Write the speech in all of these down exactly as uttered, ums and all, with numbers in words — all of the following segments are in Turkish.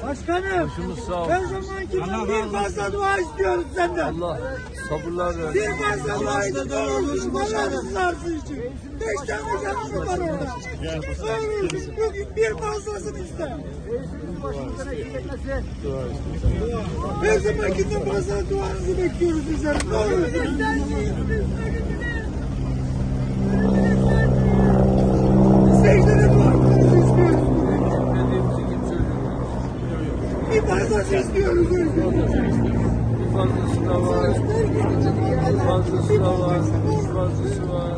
Başkanım, başımız sağ olsun. her zamankinden bir fazla dua istiyoruz senden. Allah sabırlar versin. Bir fazla dua istiyoruz. Allah rızası için. Beş tane canımız var orada. Öğrensin. Bugün bir fazlasını iste. Her zamankinden fazla duanızı bekliyoruz bizler. Ne olur. Secdede duanızı istiyoruz. Dediğimizi kim söylüyor? Bir fazlası istiyoruz. Bir fazlası da var. Bir fazlası da var. Bir fazlası var.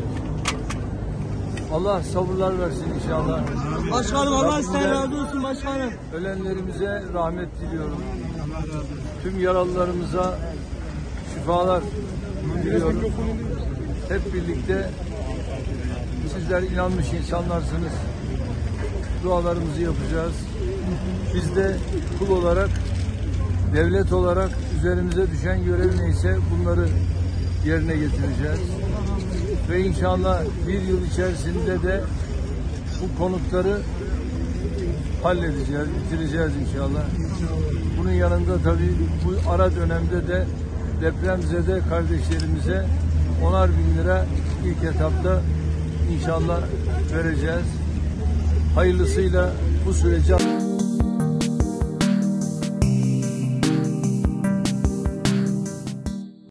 Allah sabırlar versin inşallah. Başkanım Allah sizden razı olsun başkanım. Ölenlerimize rahmet diliyorum. Tüm yaralılarımıza şifalar diliyorum. Hep birlikte sizler inanmış insanlarsınız. Dualarımızı yapacağız. Biz de kul olarak, devlet olarak üzerimize düşen görev neyse bunları yerine getireceğiz. Ve inşallah bir yıl içerisinde de bu konutları halledeceğiz, bitireceğiz inşallah. Bunun yanında tabii bu ara dönemde de depremzede kardeşlerimize onar bin lira ilk etapta inşallah vereceğiz. Hayırlısıyla bu süreci